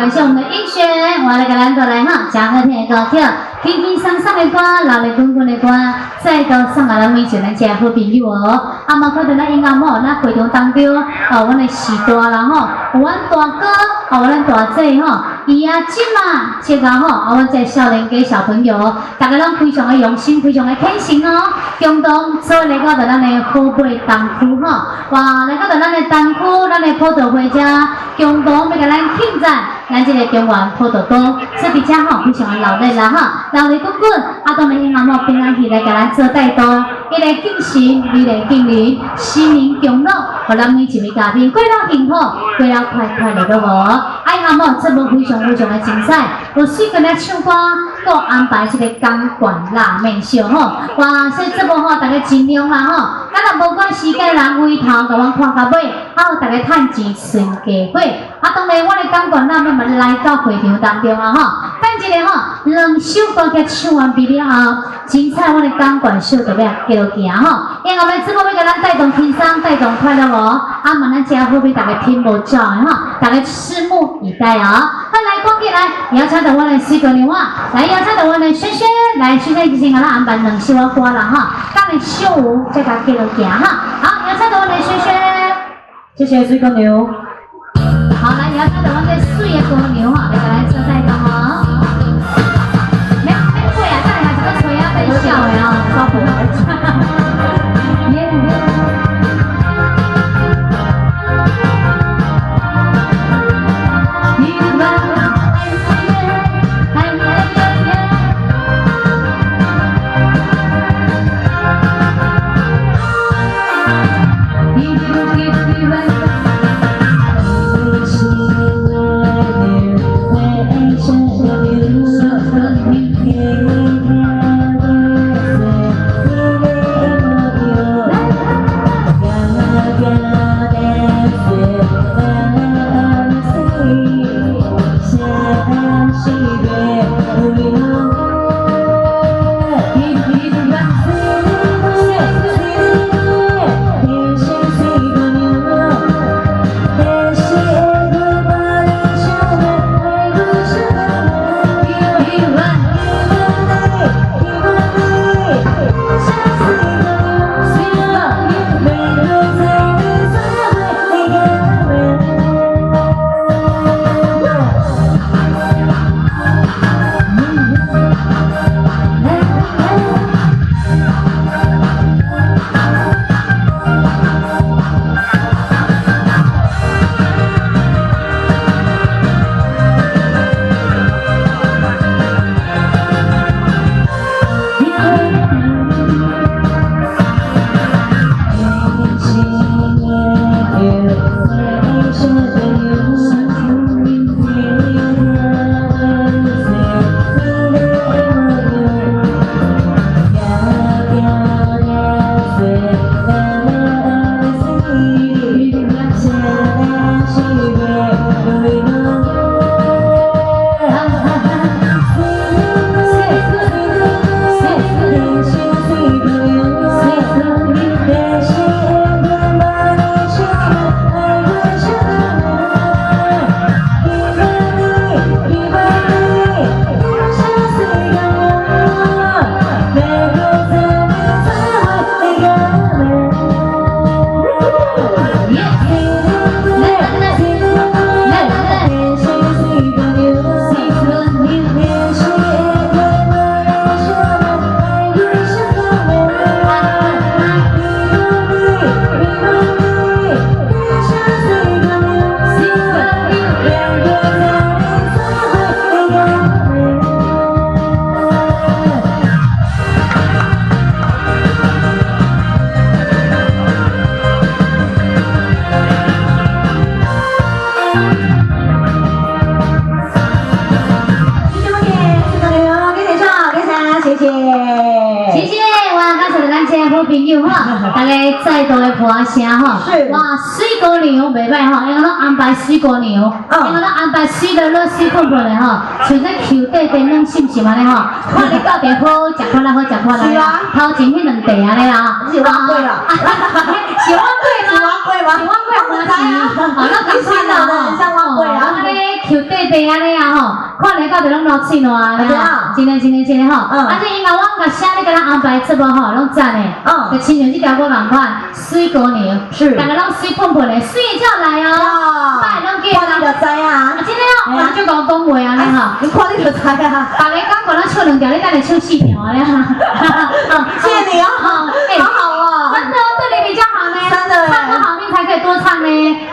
感谢我们的英璇，我来给咱带来哈，真好听的歌曲，轻轻松松的歌，热烈滚滚的歌，再度送给咱每一个咱这好朋友哦。啊，嘛看到咱音乐吼，咱会场当中哦，阮的时代啦吼，有阮大哥，哦，咱大姐吼，伊啊即嘛这个吼，啊，阮这少年家小朋友，大家拢非常的用心，非常的恳诚哦。共同所以来到咱的好贝东区吼，哇，来到咱的东区，咱的葡萄花遮，共同要甲咱庆祝咱这个中原葡萄岛，所以遮吼非常的热烈啦哈，热烈滚滚，啊，当然音乐吼平安起来甲咱做带动，一来敬神，二来敬人，新年共乐，互咱每一位嘉宾过了幸福，过了快乐的无？哎呀吼，节目非常的精彩，有四个咧唱歌，搁安排这个钢管拉面秀吼，哇，所以节目吼大家尽量啦吼，咱若无赶时间人回头甲阮看到尾，啊，大家趁钱顺家伙，啊，当然我的钢管拉面嘛来到会场当中啊吼，等一下吼，两首歌曲唱完毕了后，精彩我的钢管秀就要继续行吼，因为我们节目要甲咱带动轻松，带动快乐无？啊，嘛咱家好俾大家听无照的吼，大家拭目以待哦。好，来讲起来，邀请到我的四个人啊，来邀请到我的萱萱，来萱萱已经给咱安排两首歌啦哈，当然秀舞再甲继续行哈。好，邀请到我的萱萱，谢谢水姑娘。好，来邀请到我的水的姑娘哈，来甲咱做带动哦。免过啊，等下还是要吹啊，被笑的哦，高不？朋友哈，大家再度的歌声哈，哇，水姑娘袂歹哈，因为咱安排水姑娘，因为咱安排水乐乐、水碰碰的哈，像咱球底电拢是不是安尼哈？看你到底好食看啦，好食看啦，头前迄两地安尼啊， 是碗粿啦， 是碗粿吗？ 是碗粿吗？ 是碗粿吗？是，好，那赶快啦哈， 像碗粿啊， 安尼球底地安尼啊吼，看来到就拢流嘴烂啊，真的吼。啊，这因为我甲写咧，甲咱安排节目吼，拢赞诶。就亲像这条歌共款，水姑娘，大家拢水喷喷诶，水照来哦。拜拢记。看你就知啊。真的哦，人就讲讲话安尼吼。 你看你就知啊。 大家讲讲咱唱2条，你等下唱4条安尼哈。 谢谢你哦，好好哦。 真的对你比较好呢。 真的。 唱歌好听才可以多唱呢。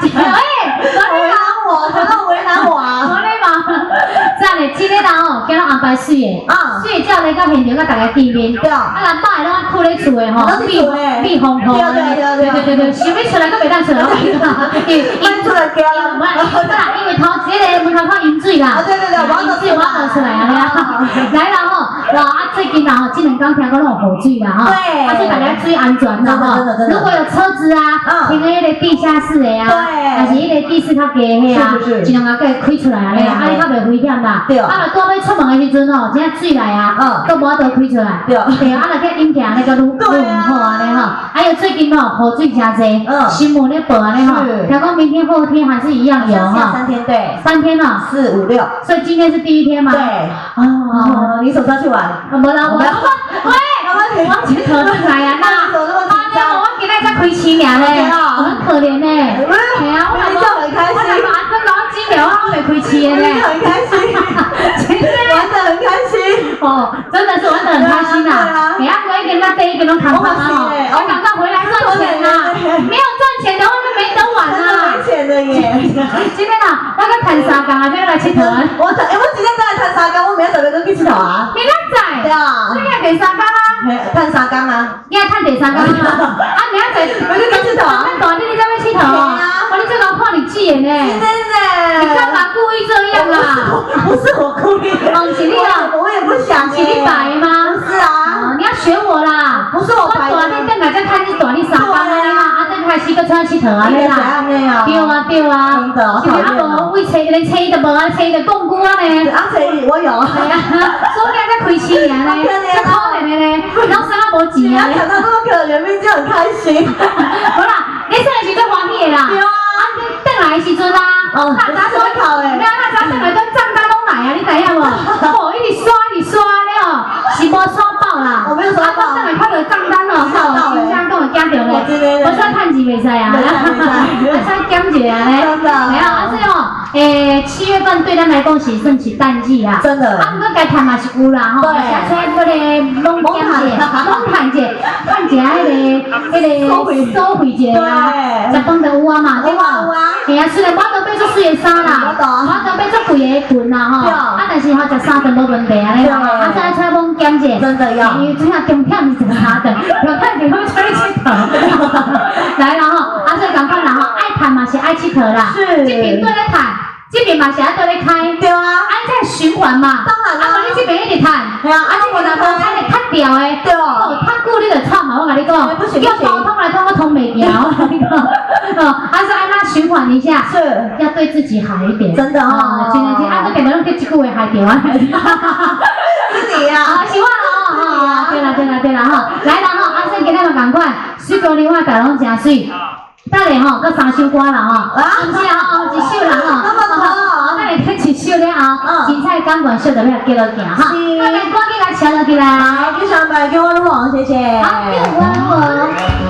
为难我啊！ 我嘞嘛，这样嘞，今天哦，叫咱安排水诶，水照来到现场，甲大家见面。对啊，咱摆拢哭咧厝诶吼，避风雨。对，想要出来都袂当出来， 因出来惊啦， 因为头一个门口靠饮水啦。 对， 我出来啊，来啦吼，最近啦吼，这2天听讲拢有雨水啦吼，而且大家注意安全啦吼。如果有车子啊，停喺迄个地下室诶啊，还是迄个地势较低迄啊，尽量甲伊开出来啊咧，啊你较袂危险啦。对。啊，若拄要出门诶时阵吼，真水来啊，都无法度开出来。对。对，啊，若去饮茶那个愈好安尼吼。还有最近吼，雨水真济，新闻咧报安尼吼，听讲明天后天还是一样有哈。 3天对。 3天哦。4、5、6。所以今天是第1天嘛。 对。哦，你手上去玩？ 无啦，喂，我去头上来啊，那我今仔才开始尔咧，我很可怜咧。系啊，我很开心。 我老几秒我未开始咧。 很开心，玩得很开心。 哦，真的是玩得很开心呐。哎呀，我一跟他第一个拢扛上啊，我赶快回来赚钱呐。没有赚钱的话就没得玩啦。 没钱的耶。 今天啊，我去谈3工啊，再来佚佗。 我今天再来谈3工，我明仔准备去佚佗啊。 明仔载？对啊。所以你第3工啊？ 谈3工啊。 你要谈第3工啊？啊，明仔载我就去佚佗啊。那大弟你在要佚佗啊？我你这个看你记眼呢。 真的。 你干嘛故意这样啊？ 不是我故意。 哦，是你啊。 我也不想。 是你摆吗？ 不是啊。 你要学我啦。 不是我摆的。 我大你等下再看你大你3工安尼嘛，啊再开始搁出来佚佗啊你啦。对啊。真的。是不是啊？无为找连找都无啊，找就讲久啊呢。 啊，找我有。系啊。 所以才开始尔呢。这可怜的呢，老师啊无钱啊。 你要想到这么可怜，命就很开心。 好啦，你这个是最欢喜的啦。对啊。啊，你等来的时阵啊，大家说考诶，没有大家等来跟账单拢来啊，你知影无？哦，一直刷了哦，是无刷爆啦。 我没有刷爆。 啊，等来看到账单咯，吼，真正讲会惊着咧。我算趁钱袂使啊，算减一下咧。真的。没有，啊，所以哦，7月份对咱来讲是算是淡季啦。真的。啊，不过该趁嘛是有啦，吼。对。而且迄个拢减者，拢趁者，趁者迄个收费者啊，食饭就有啊嘛，对无？嘿啊，虽然我都买足水的衫啦，我都买足贵的裙啦吼，啊，但是吼食衫就无问题啊，你讲，啊，再出来讲减者，真的要，因为真正重点是食衫的，有看就会出去佚佗，来啦吼，啊，所以赶快啦吼，爱趁嘛是爱佚佗啦，这边对咧趁。这边嘛是爱对咧开，对啊，啊在循环嘛，当然啦，啊你这边一直趁，系啊，啊这边若无开咧拆掉诶，对哦，太久你就创嘛，我甲你讲，要包通来通我通袂掉，我跟你讲，哦，啊是按它循环一下，是，要对自己好一点，真的哦，真的是，啊我点到这几句话害掉啊，是你呀，啊喜欢哦，对啦哈，来啦哈，啊先今日嘛赶快，水果牛我大拢真水。等下吼，搁3首歌啦吼，唔是啊吼，1首啦吼，好，等下听1首了后，精彩感官秀就要继续行哈，快点赶紧来抢落去啦！ 好，给上白给我录王，谢谢。 好，给我。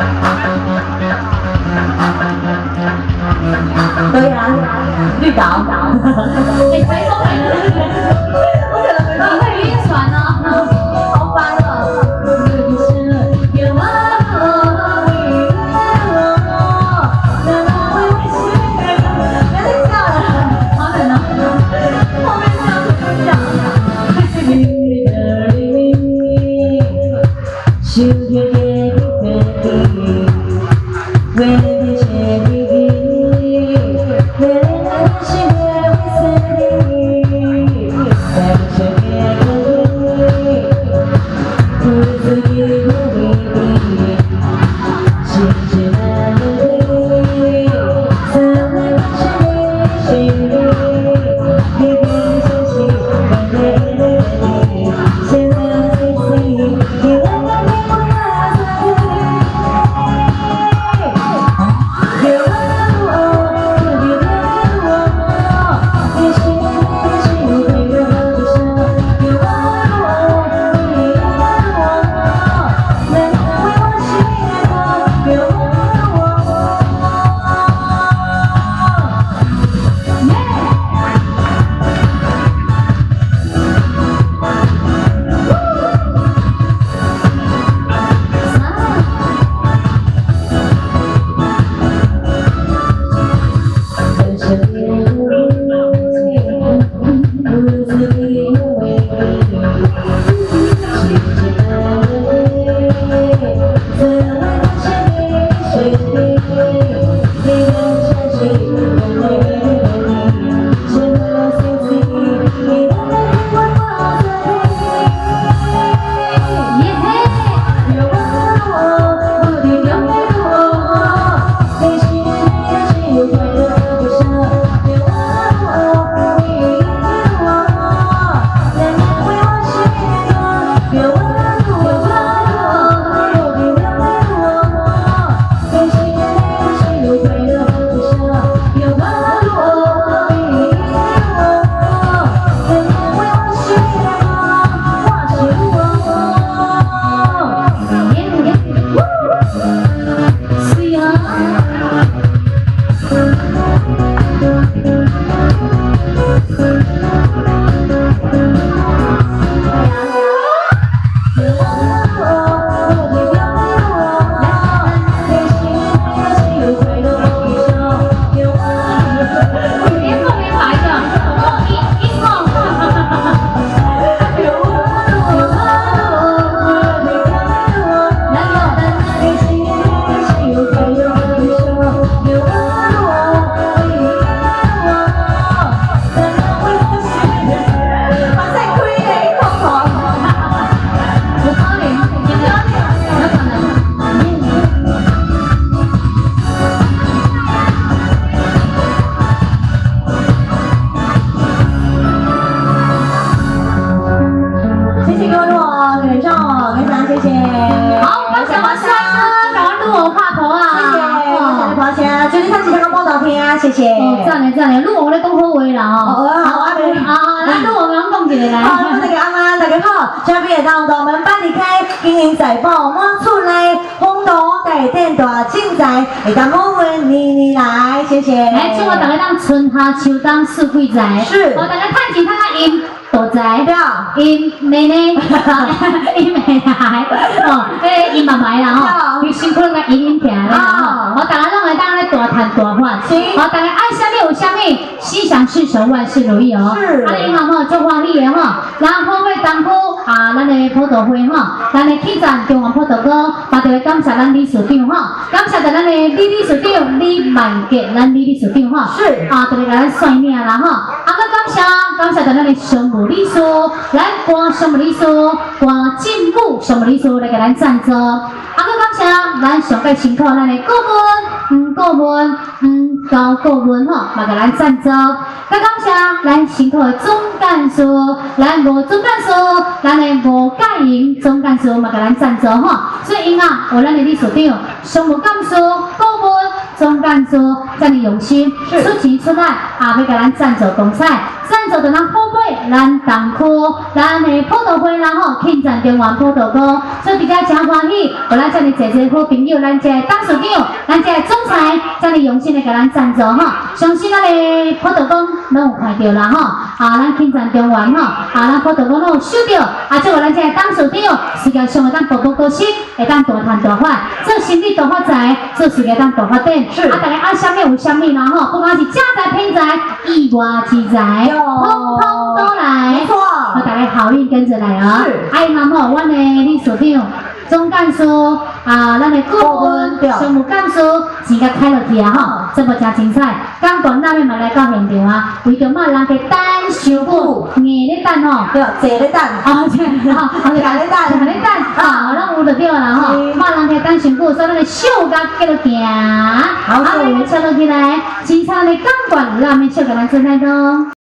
对呀，绿岛。 哎，谁说没了？我可能没办法。你会晕船哦，好烦哦。 谢。 哦，赞嘞赞嘞，录我咧讲好话啦哦。 好啊， 咱录我们讲一个来。 好，那个阿妈大家好，下面当我们办理开经营财宝满出来，红豆带电大精彩，会当我们你来，谢谢。 来，祝我大家当春夏秋冬四季在。 是。 我大家趁钱趁下赢。大财， 对， 因妹妹，因妹来，哦，因妈妈啦吼，伊辛苦来因听咧吼，我大家拢会当咧大赚大发，我大家爱啥物有啥物，心想事成，万事如意哦。 是。 啊，因吼足欢喜的吼，然后后尾当初啊，咱的普渡会吼，咱的起赞中华普渡歌，嘛就要感谢咱理事长吼，感谢咱的李理事长李万杰，咱李理事长吼， 是。 啊，就来甲咱算命啦吼，啊，搁感谢咱的商务理事，咱官商务理事，官政府商务理事来给咱赞助。啊，搁感谢咱上届辛苦咱的顾问，高顾问吼，嘛给咱赞助。搁感谢咱辛苦的总干事，咱吴总干事，咱的吴介莹总干事嘛给咱赞助吼。所以因啊，有咱的理事长、商务干事、顾问、总干事，这么用心，出钱出力，啊，要给咱赞助公菜。赞助着咱后背，咱东区，咱的普渡会啦吼，庆赞中原普渡歌，所以伫遮真欢喜，有咱遮尼济济好朋友，咱遮董事长，咱遮总裁，遮尼用心的给咱赞助吼，相信咱的普渡歌拢有看到啦吼，啊，咱庆赞中原吼，啊，咱普渡歌拢有收到，啊，即个咱遮董事长，事业上会当步步高升，会当大赚大发，做生意大发财，做事业当大发展，啊，大家爱啥物有啥物啦吼，不管是家财偏财，意外之财。通通都来， 没错， 我大家好运跟着来啊！哎，那么阮的理事长、总干事啊，咱的顾问、商务干事，钱甲开落去啊吼，这么真精彩。刚段那边嘛来到现场啊，为着嘛人家等伤久，硬咧等吼， 对，坐咧等， 啊，这样， 坐咧等， 坐咧等，啊，咱有就对啦吼，嘛人家等伤久，所以咱的小甲继续行，好，我们跳落起来，精彩的钢管，咱们小甲咱做在中。